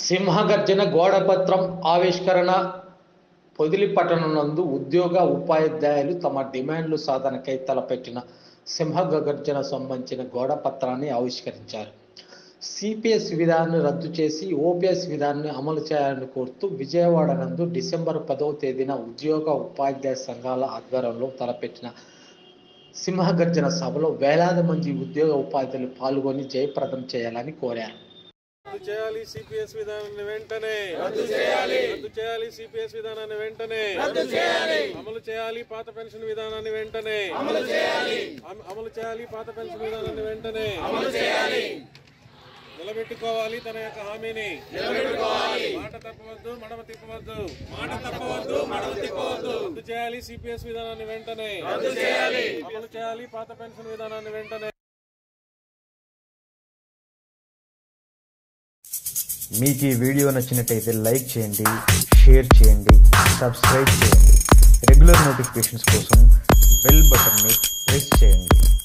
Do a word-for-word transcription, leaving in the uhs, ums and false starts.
సింహగర్జన గోడపత్రం ఆవిష్కరణ పొదిలి పట్టణంనందు ఉద్యోగ ఉపాధ్యాయులు తమ డిమాండ్లు సాధనకై తలపెట్టిన సింహగర్జన సంబంధించిన గోడపత్రాన్ని ఆవిష్కరించారు. సిపిఎస్ విధానాన్ని రద్దు చేసి ఓపీఎస్ విధానాన్ని అమలు చేయాలని కోరుతూ విజయవాడ నందు డిసెంబర్ పదవ తేదీన ఉద్యోగ ఉపాధ్యాయ సంఘాల ఆధ్వర్యంలో తలపెట్టిన సింహగర్జన సభలో వేలాది మంది ఉద్యోగ ఉపాధ్యాయులు పాల్గొని జయప్రదం చేయాలని కోరారు. రద్దు చేయాలి సిపిఎస్ విధానాన్ని వెంటనే రద్దు చేయాలి రద్దు చేయాలి సిపిఎస్ విధానాన్ని వెంటనే రద్దు చేయాలి అమలు చేయాలి పాత పెన్షన్ విధానాన్ని వెంటనే అమలు చేయాలి అమలు చేయాలి పాత పెన్షన్ విధానాన్ని వెంటనే అమలు చేయాలి నిలబెట్టుకోవాలి తన యొక్క హామీని నిలబెట్టుకోవాలి మాట తప్పవద్దు మడమ తిప్పవద్దు మాట తప్పవద్దు మడమ తిప్పవద్దు రద్దు చేయాలి సిపిఎస్ విధానాన్ని వెంటనే రద్దు చేయాలి అమలు చేయాలి పాత పెన్షన్ విధానాన్ని వెంటనే. మీకు ఈ వీడియో నచ్చినట్టయితే లైక్ చేయండి, షేర్ చేయండి, సబ్స్క్రైబ్ చేయండి. రెగ్యులర్ నోటిఫికేషన్స్ కోసం బెల్ బటన్ని ప్రెస్ చేయండి.